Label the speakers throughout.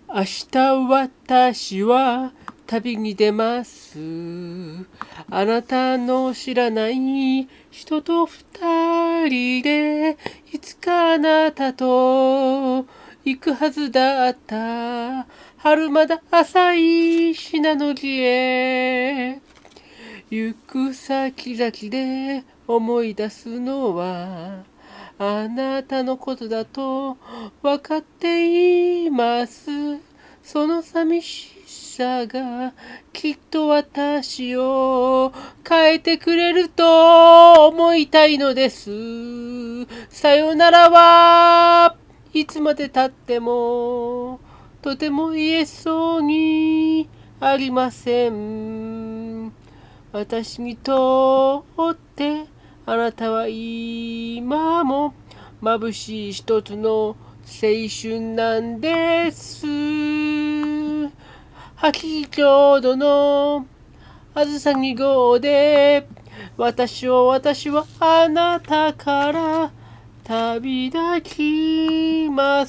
Speaker 1: 明日私は旅に出ます。あなたの知らない人と二人でいつかあなたと行くはずだった。春まだ浅い信濃路へ行く先々で思い出すのはあなたのことだと分かっています。その寂しさがきっと私を変えてくれると思いたいのです。さよならはいつまで経ってもとても言えそうにありません。私にとってあなたは今も眩しい一つの青春なんです。八丁戸のあずさ2号で私はあなたから旅立ちます。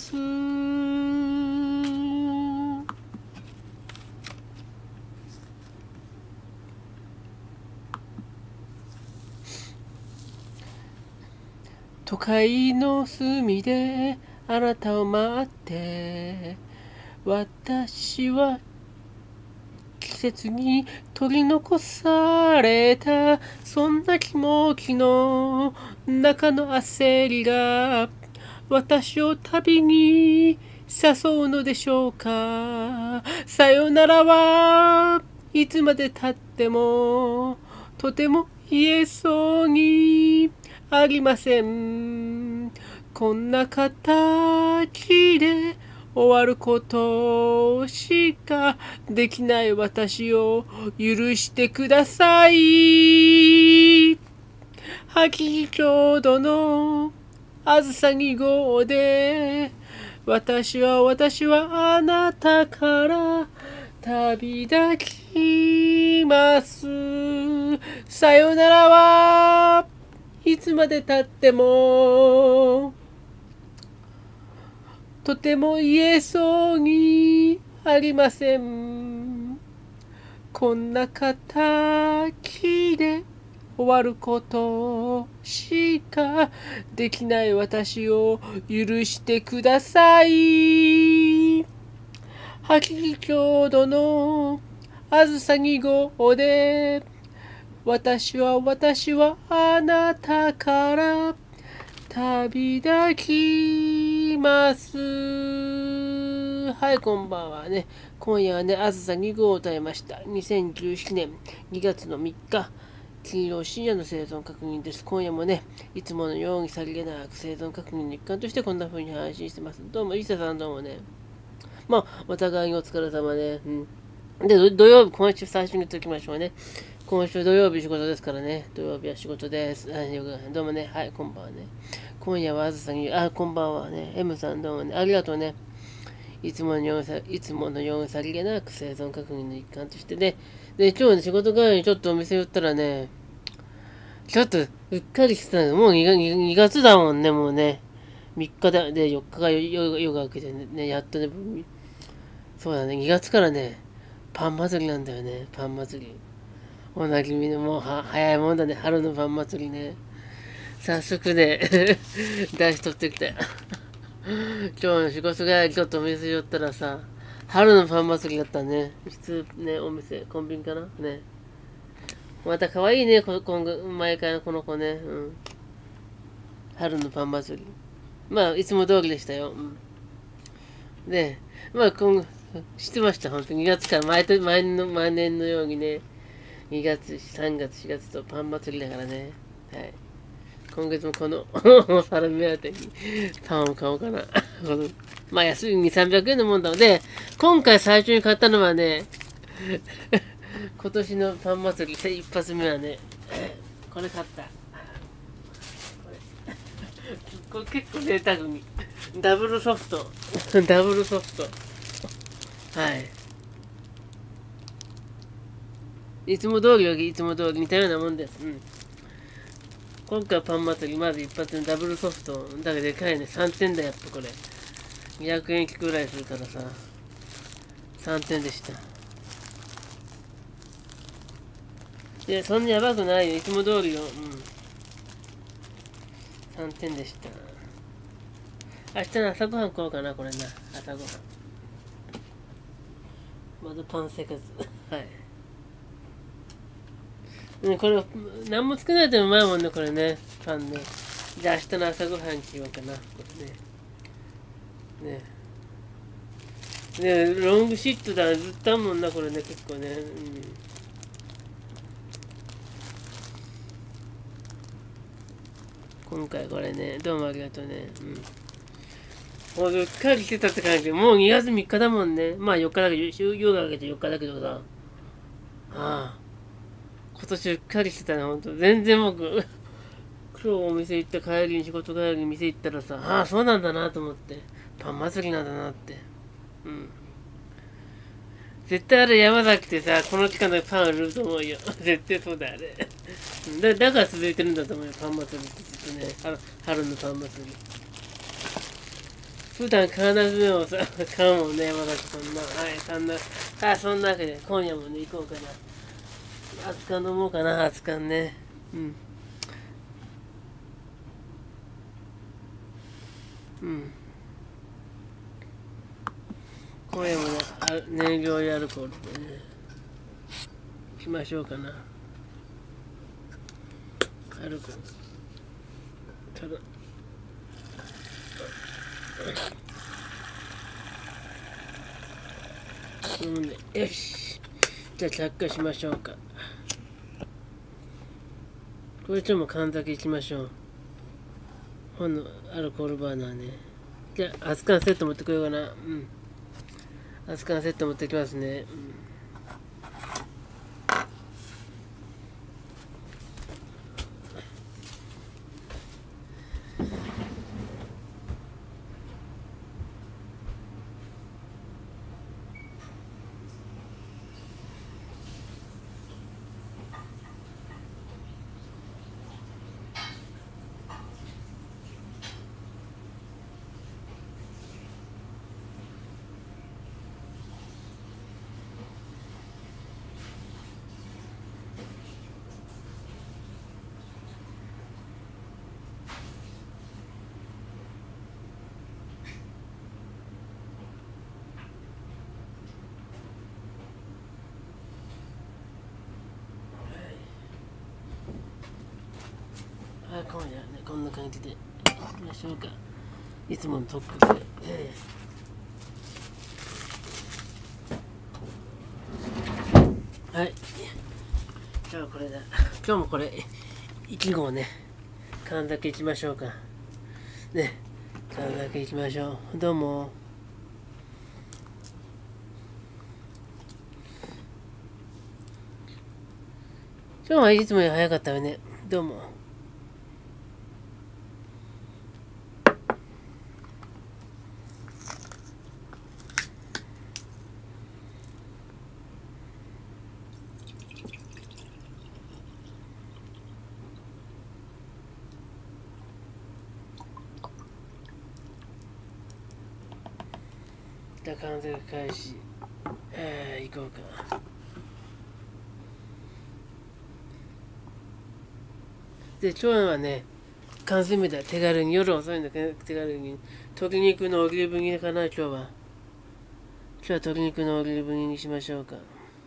Speaker 1: 都会の隅であなたを待って私は季節に取り残されたそんな気持ちの中の焦りが私を旅に誘うのでしょうか。さよならはいつまで経ってもとても言えそうにありません。こんな形で終わることしかできない私を許してください。八丁戸のあずさ2号で私はあなたから旅立ちます。さよならはいつまで経ってもとても言えそうにありません。こんな形で終わることしかできない私を許してください。八丁戸のあずさ2号で私はあなたから旅立ちます。はい、こんばんはね。今夜はね、あずさ2号を歌いました。2017年2月の3日、金曜深夜の生存確認です。今夜もね、いつものようにさりげなく生存確認の一環としてこんな風に配信してます。どうも、イサさんどうもね。まあ、お互いにお疲れ様ね。で、土曜日、今週最初に言っておきましょうね。今週土曜日仕事ですからね。土曜日は仕事です。どうもね。はい、こんばんはね。今夜はあずさに、こんばんはね。M さんどうもね。ありがとうね。いつものようにさりげなく生存確認の一環としてね。で、今日ね、仕事帰りにちょっとお店寄ったらね、ちょっとうっかりしてたの。もう2月だもんね、もうね。3日で4日が夜が明けてね、やっとね、そうだね、2月からね、パン祭りなんだよね、パン祭り。おなじみのもう早いもんだね、春のパン祭りね。早速ね、出し取ってきたよ。今日の仕事帰りちょっとお店寄ったらさ、春のパン祭りだったね。普通ね、お店、コンビニかなね。また可愛いね、毎回のこの子ね。春のパン祭り。まあ、いつも通りでしたよ。で、まあ、知ってました、本当に。2月から毎年のようにね、2月、3月、4月とパン祭りだからね。はい。今月もこのお皿目当てにパンを買おうかな。まあ安い2、300円のもんなので、今回最初に買ったのはね、今年のパン祭り一発目はね、これ買った。これ結構贅沢に。ダブルソフト。ダブルソフト。はい。いつも通り似たようなもんです。今回はパン祭り、まず一発のダブルソフト。だからでかいね。3点だ、やっぱこれ。200円くらいするからさ。 3点でした。いや、そんなやばくないよ。いつも通りよ。うん。3点でした。明日の朝ごはん食おうかな、これな。朝ごはん。まだパン生活。はい。うん、これ、何もつけないとうまいもんね、これね。パンね。じゃあ明日の朝ごはんしようかな、これね。ね。ロングシットだ。ずっとあんもんな、これね、結構ね。うん。今回これね、どうもありがとうね。うん。もううっかりしてたって感じ。もう2月3日だもんね。まあ4日だけど、週業が明けて4日だけどさ。ああ。今年うっかりしてたね、ほんと。全然僕、今日お店行った帰りに、仕事帰りに店行ったらさ、ああ、そうなんだなと思って。パン祭りなんだなって。うん。絶対あれ山崎ってさ、この期間でパン売ると思うよ。絶対そうだ、あれ。だから続いてるんだと思うよ、パン祭りってずっとね。春のパン祭り。普段必ずでもさ、買うもんね、山崎そんな。はい、そんなわけで、今夜もね、行こうかな。熱燗飲もうかな、熱燗ね。うん。うん。今夜もね、燃料アルコールでね、しましょうかな。アルコール。ただ、うんね、よし。じゃあ着火しましょうか。これちょっと缶酒いきましょう。本のアルコールバーナーね。じゃあ、熱燗セット持ってこようかな。うん。熱燗セット持ってきますね。うん。今夜ね、こんな感じでいきましょうか。いつものトップで。はい。今日はこれだ。今日もこれ、1号ね、缶酒いきましょうか。ね、缶酒いきましょう。どうも。今日はいつもより早かったよね。どうも。じゃあ缶酒開始。行こうか。で、今日はね、缶詰だ。手軽に、夜遅いんだけど、手軽に。鶏肉のオリーブ煮かな、今日は。今日は鶏肉のオリーブ煮にしましょうか。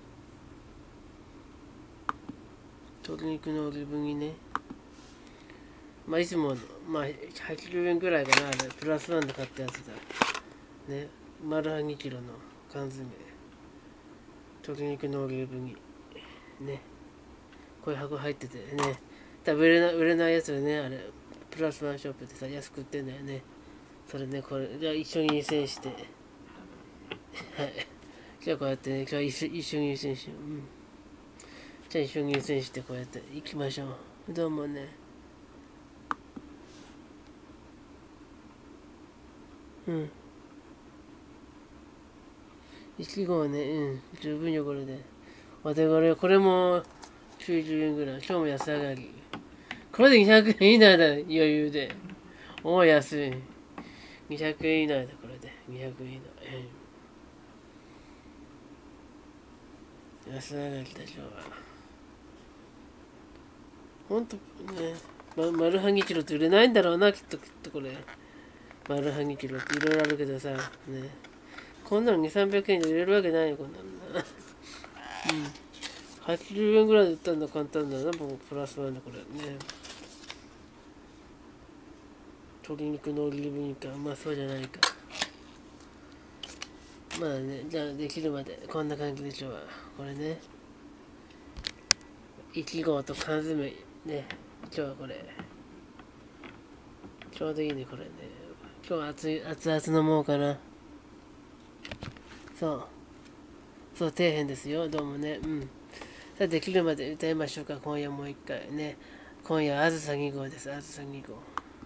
Speaker 1: 鶏肉のオリーブ煮ね。まあ、いつも、まあ、80円ぐらいかな、あれ。プラスワンで買ったやつだ。ね。丸2キロの缶詰。鶏肉のオリーブ煮。ね。こういう箱入っててね。多分売れないやつでね、あれ。プラスワンショップでさ、安く売ってんだよね。それね、これ、じゃあ一緒に湯煎して。はい。じゃあこうやってね、今日は一緒に湯煎しよう。うん。じゃあ一緒に湯煎してこうやって行きましょう。どうもね。うん。1号ね、うん。十分よ、これで。お手頃よ。これも90円ぐらい。今日も安上がり。これで200円以内だ、余裕で。おお、安い。200円以内だ、これで。200円以内。うん。じゃあこうやって、ね、今日は湯煎して。はい。じゃあこうやって、今日は一緒に湯煎して、こうやって。行きましょう。どうもね。 安上がりでしょうが。ほんとね、マルハニキロって売れないんだろうな、きっとこれ。マルハニキロっていろいろあるけどさ、ね。こんなの2、300円で売れるわけないよ、こんなのな。80円ぐらいで売ったんだ、簡単だな、僕プラスワンだ、これね。鶏肉のオリーブ煮か、うまそうじゃないか。まあね、じゃあできるまでこんな感じでしょうわ。これね。1合と缶詰ね。今日はこれ。ちょうどいいね、これね。今日は熱々飲もうかな。そう。そう、底辺ですよ。どうもね。さあ、できるまで歌いましょうか。今夜もう一回ね。今夜、あずさ2号です。あずさ2号。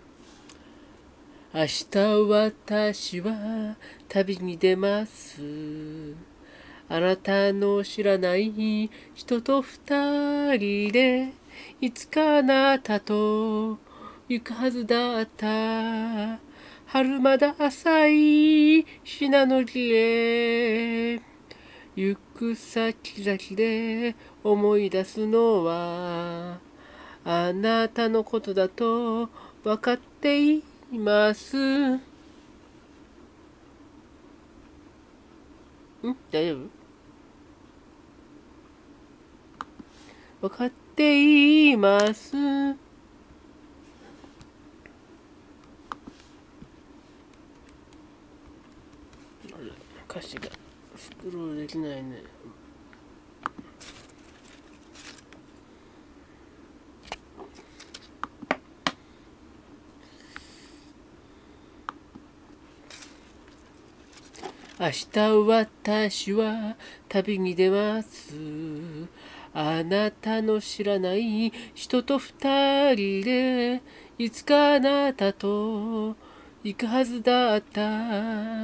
Speaker 1: 明日私は旅に出ます。あなたの知らない人と二人でいつかあなたと行くはずだった。春まだ浅い信濃路へ行く先々で思い出すのはあなたのことだと分かっています。大丈夫？分かっています。歌詞がスクロールできないね。明日私は旅に出ます。あなたの知らない人と二人でいつかあなたと行くはずだった。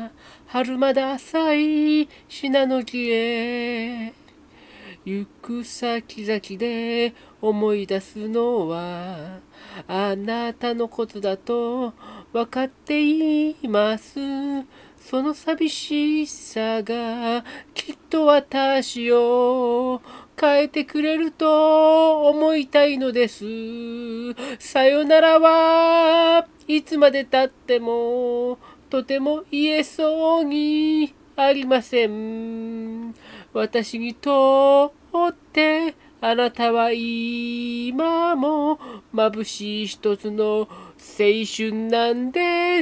Speaker 1: 春まだ浅い信濃路へ行く先々で思い出すのはあなたのことだと分かっています。その寂しさがきっと私を変えてくれると思いたいのです。さよならはいつまで経ってもとても言えそうにありません。私にとってあなたは今も眩しい一つの青春なんです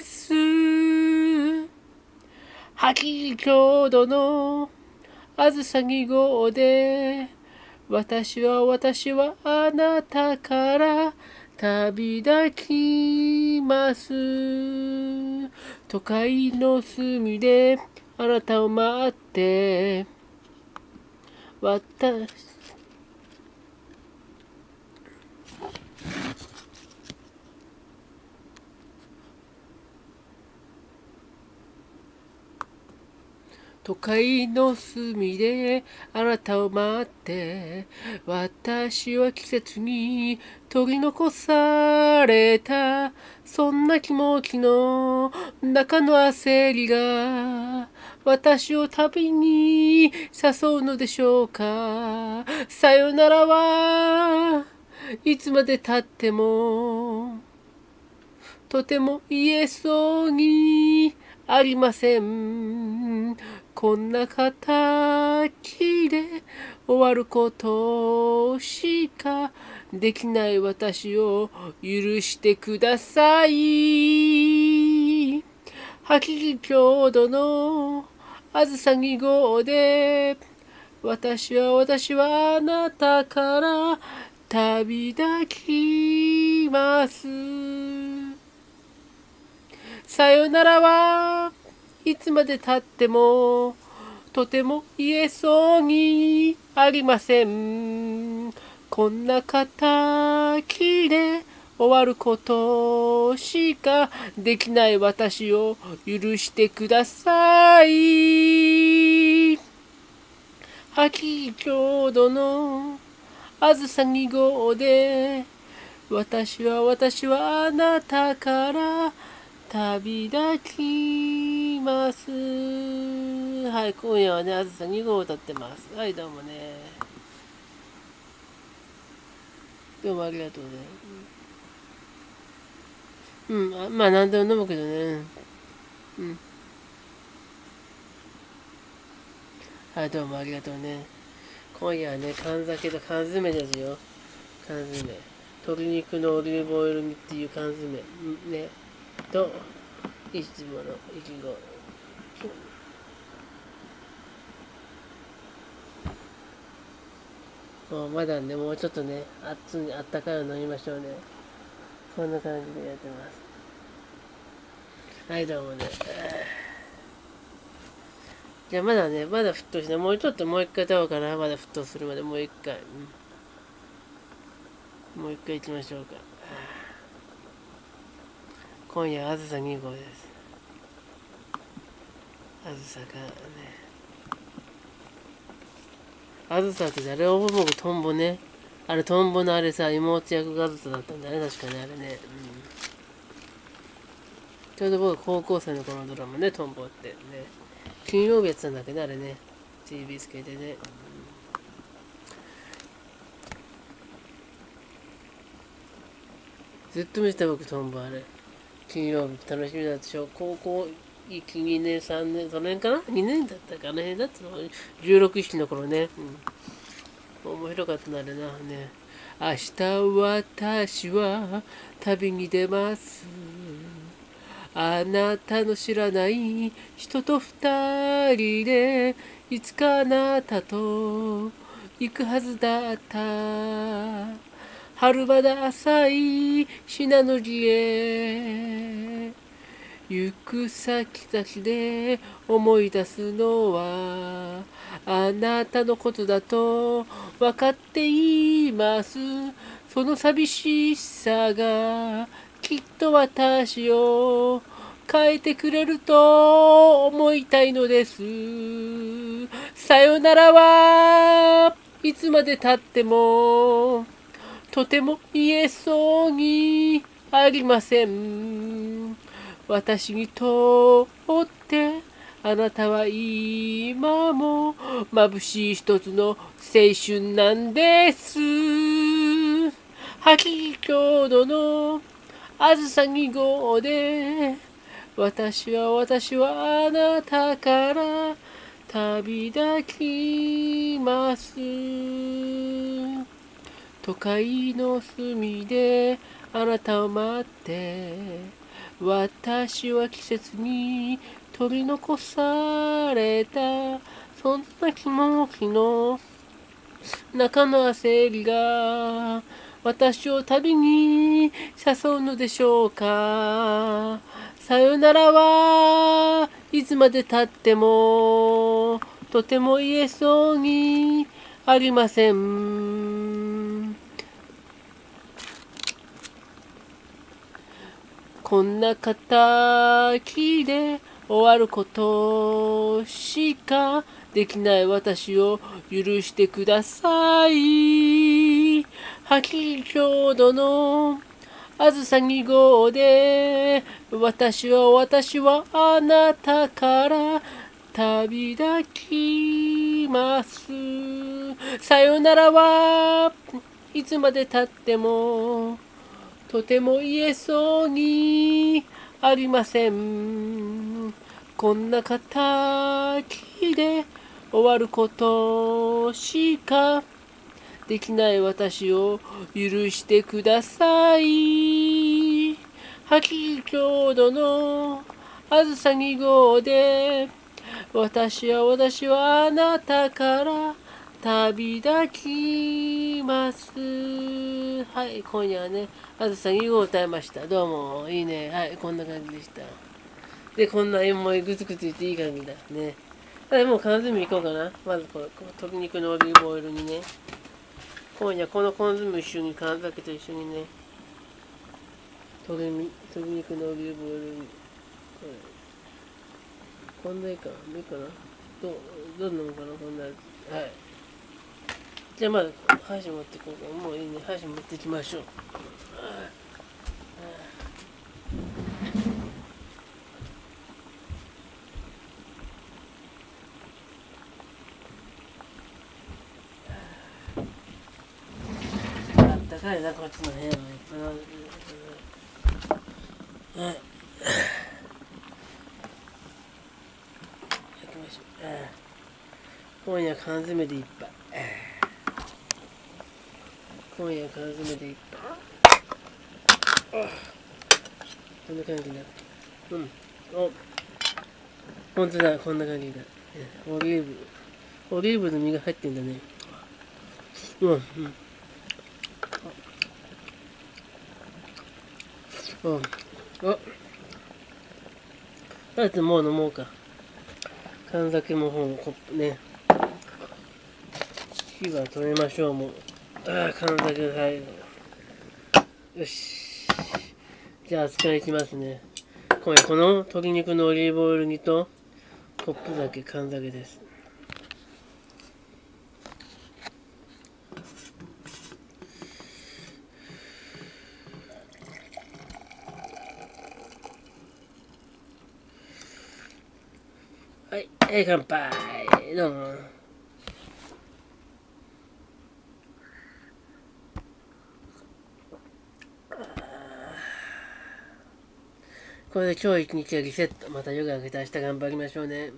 Speaker 1: 。8時ちょうどのあずさ2号で私はあなたから旅立ちます。都会の隅であなたを待って都会の隅であなたを待って私は季節に取り残されたそんな気持ちの中の焦りが私を旅に誘うのでしょうか。さよならはいつまで経ってもとても言えそうにありません。こんな形で終わることしかできない私を許してください。8時ちょうどのあずさ2号で私はあなたから旅立ちます。さよならはいつまで経ってもとても言えそうにありません。こんな形で終わることしかできない私を許してください。秋ちょうどのあずさ2号で私はあなたから旅立ちます。 はい、今夜はね、あずさ2号を歌ってます。はい、どうもね。どうもありがとうね。うん、まあ、何でも飲むけどね。うん。はい、どうもありがとうね。今夜はね、缶酒と缶詰ですよ。缶詰。鶏肉のオリーブオイル煮っていう缶詰。ね。と、いつものいちご。もうまだね、もうちょっとね、あったかいの飲みましょうね。こんな感じでやってます。はい、どうもね。じゃあまだね、まだ沸騰しない。もうちょっともう一回歌おうかな。まだ沸騰するまでもう一回。もう一回行きましょうか。今夜、あずさ2号です。あずさがね。あずさって誰を僕トンボね。あれトンボのあれさ、妹役があずさだったんだね。確かにあれね。ちょうど僕高校生の頃のドラマね、トンボってね。金曜日やってたんだけど、あれね。TBS 系でね。ずっと見てた僕トンボあれ。金曜日楽しみだったでしょ。高校2年、3年、その辺かな？ 2 年だったか、あの辺だったの。16、7の頃ね。面白かったな、あれな。ね。明日私は旅に出ます。あなたの知らない人と二人でいつかあなたと行くはずだった。春まだ浅い信濃路へ行く先々で思い出すのはあなたのことだと分かっています。その寂しさがきっと私を変えてくれると思いたいのです。さよならはいつまで経ってもとても言えそうにありません。私にとってあなたは今も眩しい一つの青春なんです。吐き郷土のあずさ2号で私はあなたから旅立ちます。都会の隅であなたを待って私は季節に取り残されたそんな気持ちの中の焦りが私を旅に誘うのでしょうか。さよならはいつまで経ってもとても言えそうにありません。こんな形で終わることしかできない私を許してください。吐き郷土のあずさ2号で私はあなたから旅立ちます。さよならはいつまで経ってもとても言えそうにありません。こんな形で終わることしかできない私を許してください。吐き郷土のあずさ2号で私はあなたから旅立ちます。はい、今夜はね、あずさ2号を歌いました。どうも、いいね。はい、こんな感じでした。で、こんなもうグツグツ言っていい感じだね。もう缶詰いこうかな。まず鶏肉のオリーブオイルにね。今夜この缶詰一緒に缶酒と一緒にね。鶏肉のオリーブオイルに。こんないいかいいかなどんなのかなこんなやつ。はい。じゃあまず箸持ってこうか。もういいね。箸持っていきましょう。 さいな、こっちの部屋は。はい。今夜缶詰でいっぱい。今夜缶詰でいっぱい。こんな感じだ。うん。ほんとだ、こんな感じだ。オリーブの実が入ってんだね。うん。だってもう飲もうか。缶酒もコップね。火は止めましょう、もう。缶酒が入る。よし。じゃあ、使いいきますね。今夜この鶏肉のオリーブオイル煮と、コップ酒、缶酒です。はい、乾杯。どうも。これで今日一日はリセット。また夜が明けて明日頑張りましょうね。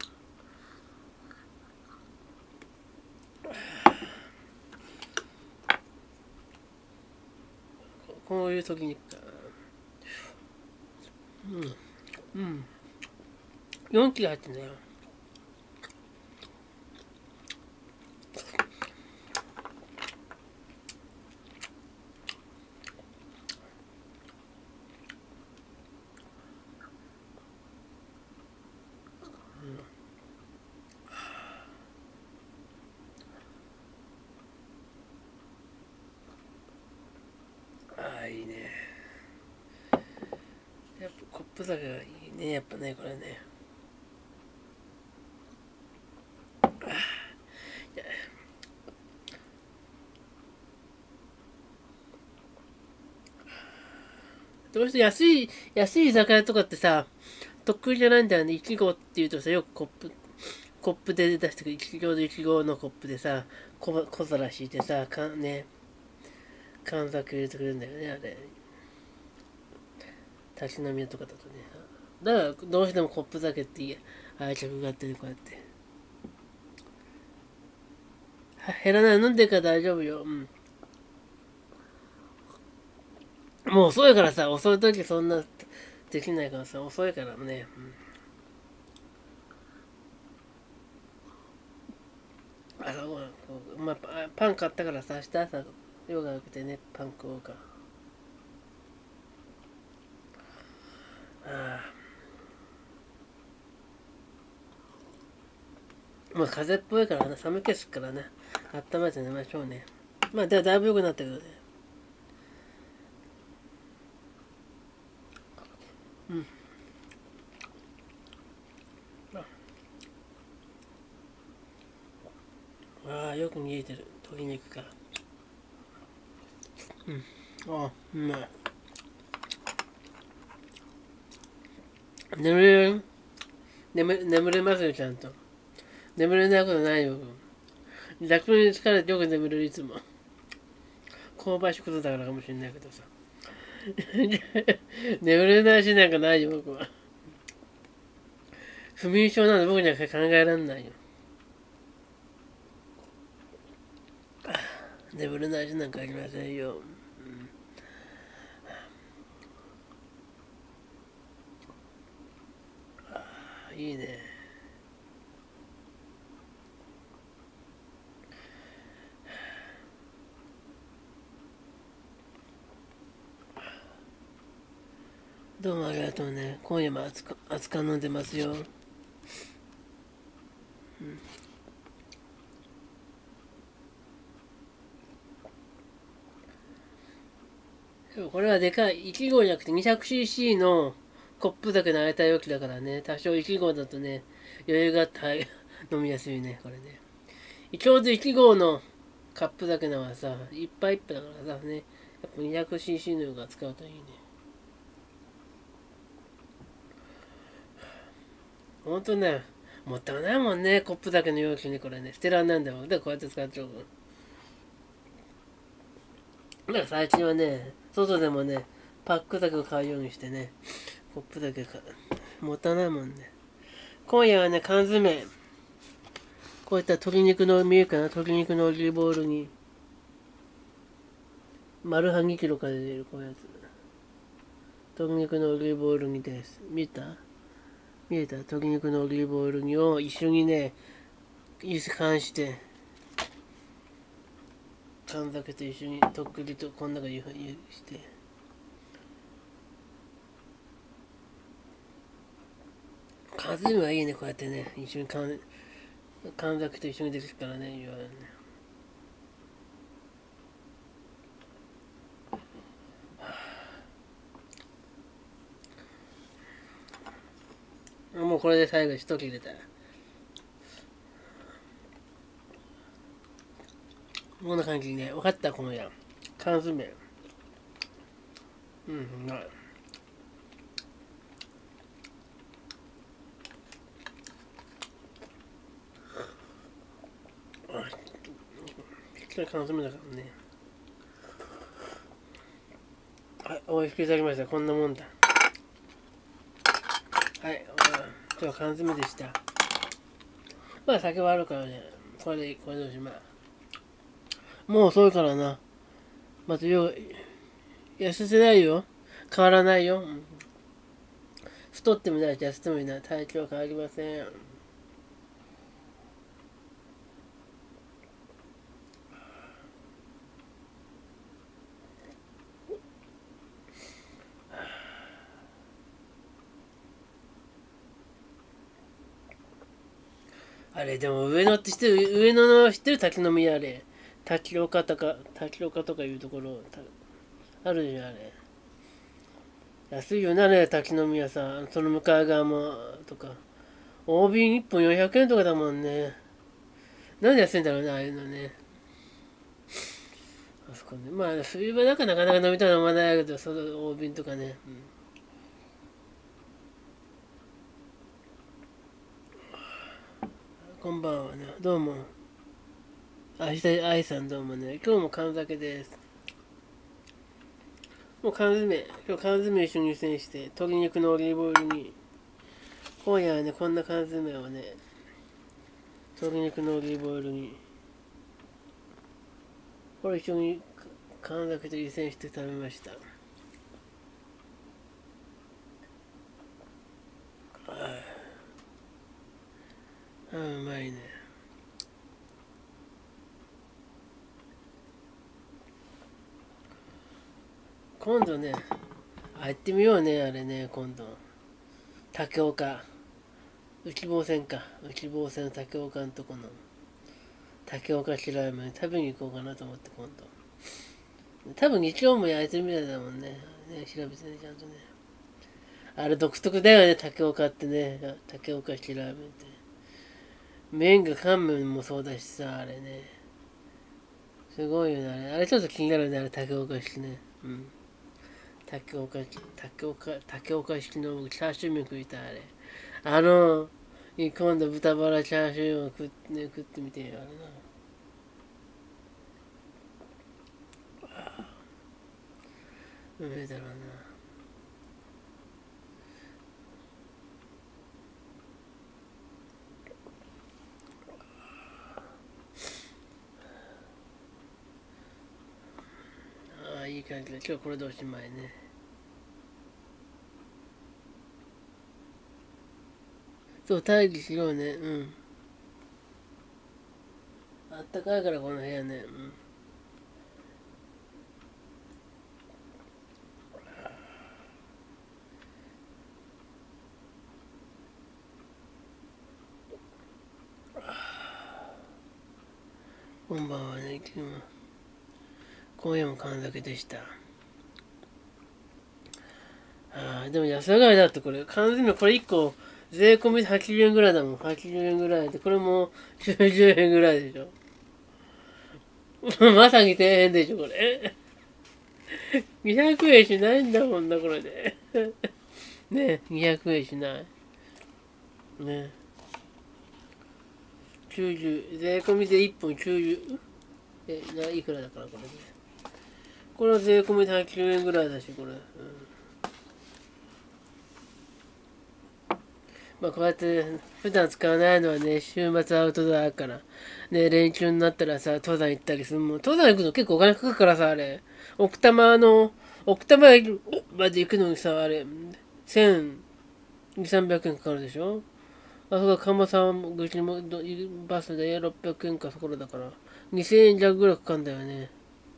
Speaker 1: こういう時にか。4キロ入ってんだよ。いいね。やっぱコップ酒がいいね、やっぱね、これね。どうして安い居酒屋とかってさ、得意じゃないんだよね。1号って言うとさ、よくコップで出してくる。1号のコップでさ、小皿敷いてさ、缶酒入れてくれるんだよね、あれ。立ち飲み屋とかだとね。だから、どうしてもコップ酒って愛着があってね、こうやって。減らない。飲んでるから大丈夫よ。もう遅いからさ、遅い時そんなできないからさ、遅いからね。朝ごはん、パン買ったからさ、明日朝、用が明けてね、パン食おうか。もう風邪っぽいからね、寒気すっからね、温めて寝ましょうね。まあ、だいぶ良くなったけどね。よく見えてる、鶏肉が。うまい。眠れますよ、ちゃんと。眠れないことないよ。逆に疲れてよく眠れる、いつも。香ばしいことだからかもしれないけどさ。眠れないしなんかないよ、僕は。不眠症なの僕には考えられないよ。眠れないしなんかありませんよ。いいね。どうもありがとうね。今夜も熱燗飲んでますよ。でもこれはでかい。1号じゃなくて 200cc のコップ酒の空いた容器だからね。多少1号だとね、余裕があって飲みやすいね、これね。ちょうど1号のカップ酒のはさ、いっぱいいっぱいだからさね、やっぱ 200cc のが使うといいね。ほんとね、もったいないもんね、コップ酒の容器にこれね。捨てらんないんだもん。で、こうやって使っちゃう。 だから最近はね、外でもね、パックだけ買うようにしてね、コップだけ持たないもんね。今夜はね、缶詰。こういった鶏肉の見えるかな、鶏肉のオリーブオイルに、丸半2キロから出るこういうやつ。鶏肉のオリーブオイル煮です。見えた鶏肉のオリーブオイル煮を一緒にね、缶して、缶酒と一緒にとっくりとこんながして、缶詰はいいね、こうやってね、一緒に缶酒と一緒に出てくからね、言われるね。もうこれで最後一切れた。こんな感じにね、分かったこのやん。缶詰。うん、うまい。缶詰だからね。はい、おいしくいただきました。こんなもんだ。はい、今日は缶詰でした。まあ酒はあるからね。これでおしまい。もう遅いからな。また痩せてないよ。変わらないよ。太ってもないし痩せてもいない。体調は変わりません。あれ、でも上野って知ってる？上野の知ってる？滝の宮あれ。滝岡とかいうところ、あるじゃん、あれ。安いよな、ね、滝の宮さ。その向かい側も、とか。大瓶1本400円とかだもんね。なんで安いんだろうね、ああいうのね。あそこね。まあ、冬場なんかなかなか飲みたいの飲まないけど、その大瓶とかね。こんばんはね。どうも。愛さんどうもね。今日も缶酒です。もう今日缶詰一緒に湯煎して、鶏肉のオリーブオイルに、今夜はね、こんな缶詰をね、鶏肉のオリーブオイルに、これ一緒に缶酒と湯煎して食べました。うまいね。今度ね、行ってみようね、あれね、今度。竹岡。内房線か。内房線の竹岡のとこの。竹岡白ラーメン食べに行こうかなと思って今度。多分日曜もやってるみたいだもんね。調べてね、ちゃんとね。あれ独特だよね、竹岡ってね。竹岡白ラーメンって。麺が乾麺もそうだしさ、あれね。すごいよね、あれ。あれちょっと気になるね、あれ竹岡式ね。うん。竹岡式のチャーシュー麺食いたい、あれ。今度豚バラチャーシューを食ってみてよ、あれな。うめえだろうな。ああ、いい感じだ。今日これでおしまいね。そう、待機しようね。うん。あったかいからこの部屋ね。うん。こんばんはね。今夜も缶酒でした。ああ、でも安上がりだってこれ。缶詰これ1個税込みで80円ぐらいだもん。80円ぐらいで。これも90円ぐらいでしょ。まさに底辺でしょ、これ。200円しないんだもんな、これで。ね、200円しない。ね。90、税込みで1本90、いくらだからこれね。 これは税込みで109円ぐらいだし、これ。まあこうやって普段使わないのはね、週末アウトドアだから。ね、連休になったらさ、登山行ったりするもん。登山行くの結構お金かかるからさ、あれ。奥多摩まで行くのにさ、あれ、1200、300円かかるでしょ。あそこは鴨さん口もバスで600円かそこらだから、2000円弱ぐらいかかるんだよね。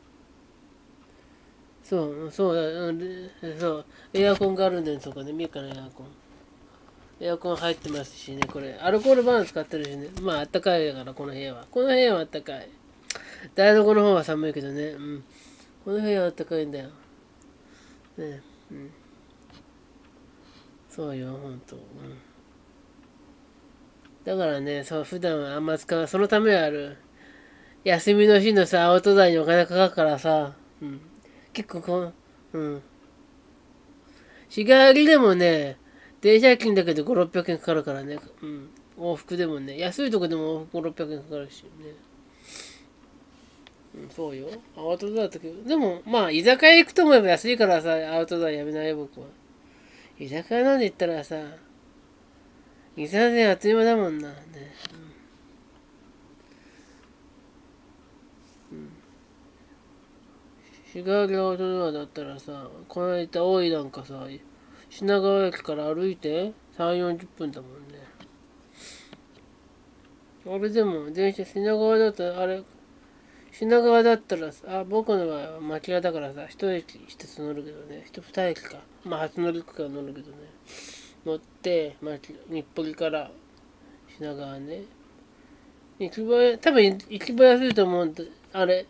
Speaker 1: そうだ、そう、エアコンがあるんだよ、そこね、見えるかな、エアコン。エアコン入ってますしね、これ、アルコールバーン使ってるしね、まあ、あったかいから、この部屋は。この部屋はあったかい。台所の方は寒いけどね、この部屋はあったかいんだよ。ね、そうよ、ほんと。だからね、そう、普段はあんま使う、そのためはある。休みの日のさ、アウトドアにお金かかるからさ、結構日帰りでもね、電車賃だけで5、600円かかるからね、往復でもね、安いとこでも往復5、600円かかるしね。そうよ。アウトドアだけど、でも、まあ、居酒屋行くと思えば安いからさ、アウトドアやめないよ、僕は。居酒屋なんで言ったらさ、2、3000円あっという間だもんな。ね。日帰りアウトドアだったらさ、この間大井なんかさ、品川駅から歩いて3、40分だもんね。あれでも、電車品川だったら、品川だったらさ、僕の場合は町屋だからさ、一駅一つ乗るけどね、二駅か。まあ、初乗り区間乗るけどね。乗って、日暮里から品川ね。多分一番安いと思うんだ。あれ、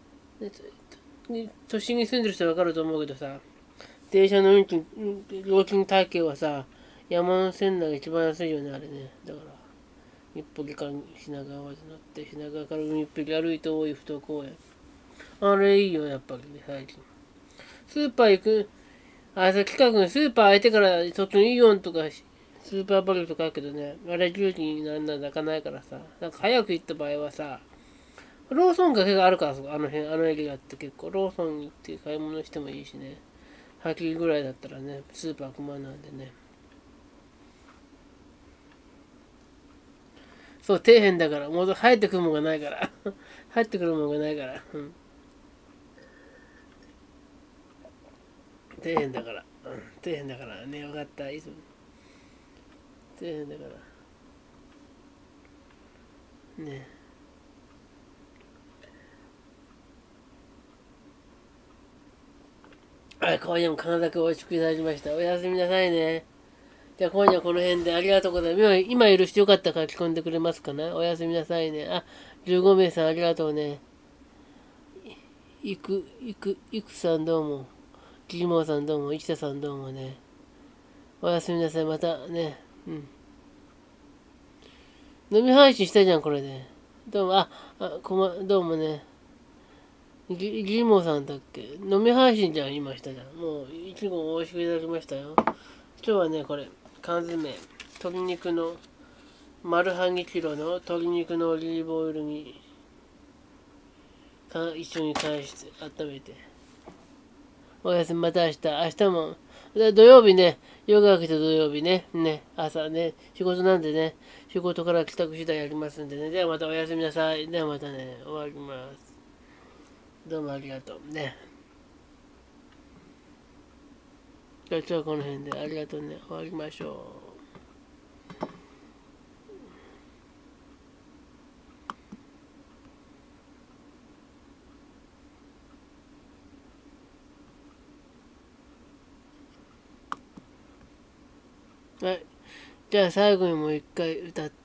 Speaker 1: 都心に住んでる人はわかると思うけどさ、電車の料金体系はさ、山の線内が一番安いよね、あれね。だから、日暮里から品川まで乗って、品川から日暮里歩いて大井ふ頭公園。あれいいよ、やっぱりね、最近。スーパー行く、近くにスーパー空いてから、そっちのイオンとか、スーパーバルとかあるけどね、あれ10時になんなら泣かないからさ、なんか早く行った場合はさ、ローソンが結構あるから、あの辺、あのエリアって結構、ローソン行って買い物してもいいしね。8時ぐらいだったらね、スーパー熊なんでね。そう、底辺だから、もう入ってくるもんがないから。入ってくるもんがないから。底辺だから。底辺だからね、分かった。いつも。底辺だから。ね。はい、今夜も金沢おいしくいただきました。おやすみなさいね。じゃあ今夜はこの辺でありがとうございます。今いる人よかったら書き込んでくれますかな。おやすみなさいね。あ、15名さんありがとうね。いくさんどうも。ジモーさんどうも。いきたさんどうもね。おやすみなさい。またね。飲み配信したじゃん、これで。どうも、どうもね。ジモーさんだっけ。飲み配信じゃん、今したじゃん。もう、いちご美味しくいただきましたよ。今日はね、これ、缶詰、鶏肉の、丸半2キロの鶏肉のオリーブオイルに、一緒に返して温めて。おやすみ、また明日。明日も、土曜日ね、夜が明けた土曜日ね、朝ね、仕事なんでね、仕事から帰宅次第やりますんでね。ではまたおやすみなさい。ではまたね、終わります。どうもありがとうね。じゃあ今日はこの辺でありがとうね。終わりましょう。はい。じゃあ最後にもう一回歌って、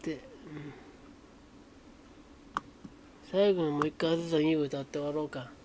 Speaker 1: 最後にもう一回ずついい歌って終わろうか。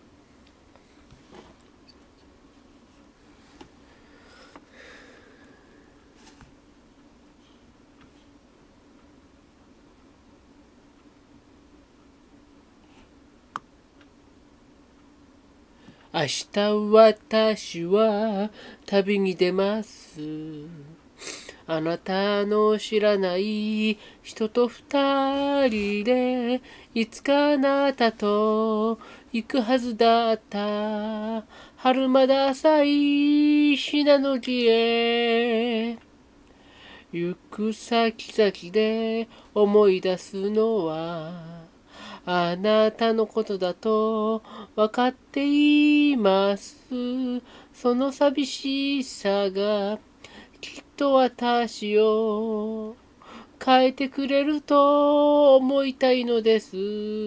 Speaker 1: 明日私は旅に出ます。あなたの知らない人と二人でいつかあなたと行くはずだった春まだ浅い信濃路へ。行く先々で思い出すのはあなたのことだと分かっています。その寂しさがきっと私を変えてくれると思いたいのです。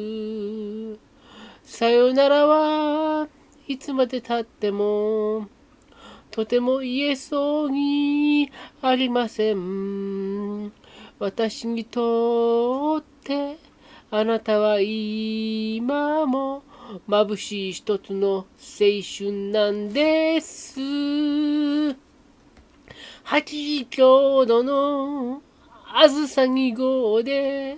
Speaker 1: さよならはいつまで経ってもとても言えそうにありません。私にとってあなたは今も眩しい一つの青春なんです。8時ちょうどのあずさ2号で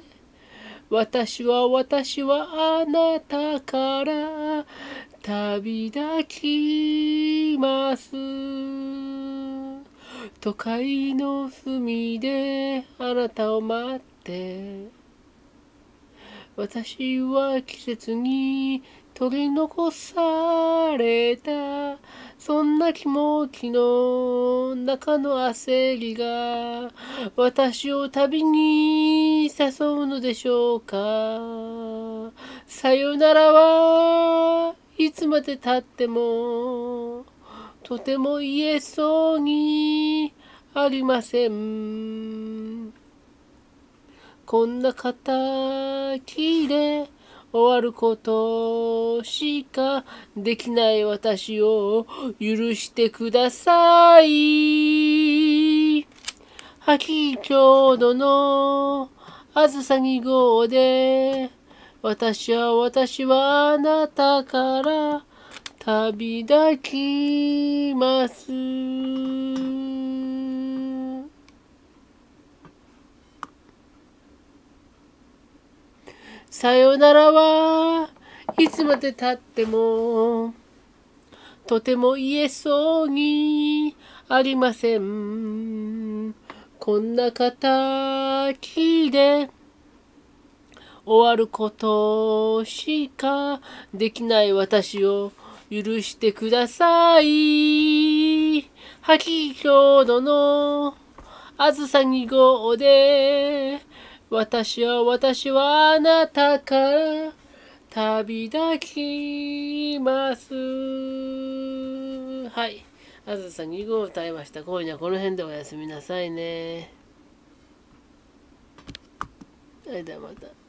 Speaker 1: 私はあなたから旅立ちます。都会の隅であなたを待って私は季節に取り残された。そんな気持ちの中の焦りが私を旅に誘うのでしょうか。さよならはいつまで経ってもとても言えそうにありません。こんな形で終わることしかできない私を許してください。秋ちょうどのあずさ2号で私はあなたから旅立ちます。さよならはいつまで経ってもとても言えそうにありません。こんな形で終わることしかできない私を許してください。8ちょうどのあずさ2号で私はあなたから旅立ちます。はい。あずさ2号を歌いました。今夜はこの辺でおやすみなさいね。それではまた。